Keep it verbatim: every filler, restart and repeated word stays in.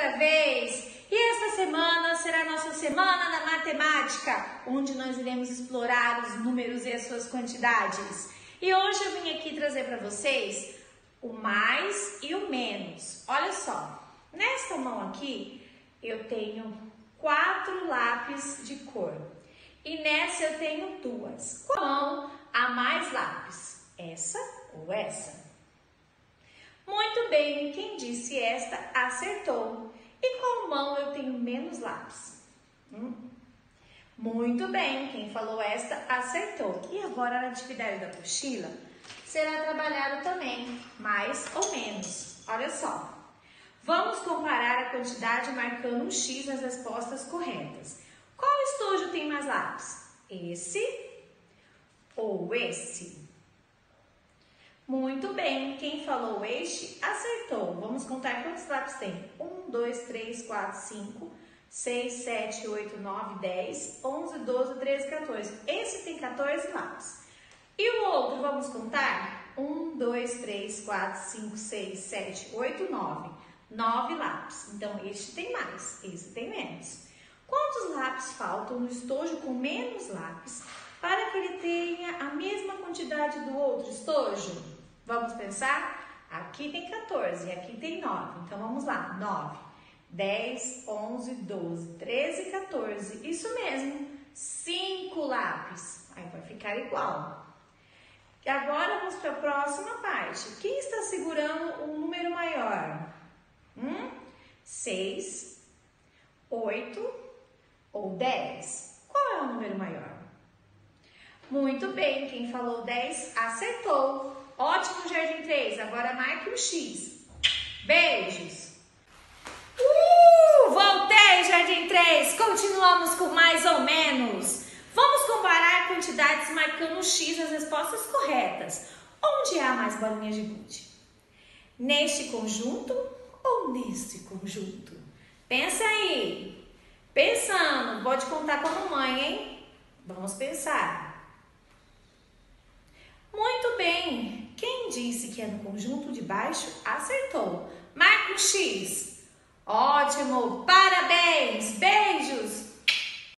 outra vez e esta semana será a nossa semana da matemática, onde nós iremos explorar os números e as suas quantidades. E hoje eu vim aqui trazer para vocês o mais e o menos. Olha só, nesta mão aqui eu tenho quatro lápis de cor e nessa eu tenho duas. Qual mão há mais lápis? Essa ou essa? Muito bem, quem disse esta acertou. E qual mão eu tenho menos lápis? Hum? Muito bem, quem falou esta acertou. E agora na atividade da apostila será trabalhado também, mais ou menos. Olha só, vamos comparar a quantidade marcando um X nas respostas corretas. Qual estojo tem mais lápis? Esse ou esse? Muito bem, quem falou este acertou. Vamos contar quantos lápis tem? um, dois, três, quatro, cinco, seis, sete, oito, nove, dez, onze, doze, treze, quatorze. Esse tem quatorze lápis. E o outro, vamos contar? um, dois, três, quatro, cinco, seis, sete, oito, nove. nove lápis. Então, este tem mais, esse tem menos. Quantos lápis faltam no estojo com menos lápis para que ele tenha a mesma quantidade do outro estojo? Vamos pensar? Aqui tem quatorze e aqui tem nove. Então, vamos lá. nove, dez, onze, doze, treze, quatorze. Isso mesmo. cinco lápis. Aí vai ficar igual. E agora, vamos para a próxima parte. Quem está segurando um número maior? Hum? seis, oito ou dez? Qual é o número maior? Muito bem, quem falou dez acertou. Ótimo, Jardim três. Agora marque o X. Beijos. Uh, voltei, Jardim três. Continuamos com mais ou menos. Vamos comparar quantidades marcando o X nas respostas corretas. Onde há mais bolinhas de gude? Neste conjunto ou neste conjunto? Pensa aí. Pensando, pode contar com a mamãe, hein? Vamos pensar. Muito bem. Quem disse que é no conjunto de baixo, acertou. Marca o X. Ótimo, parabéns, beijos.